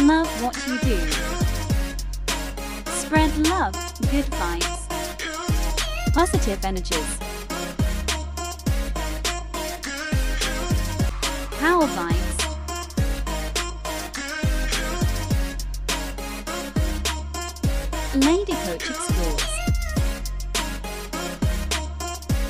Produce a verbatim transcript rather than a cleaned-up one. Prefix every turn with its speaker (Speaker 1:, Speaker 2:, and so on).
Speaker 1: Love what you do. Spread love, good vibes, positive energies. Power vibes. Ladycoach explores.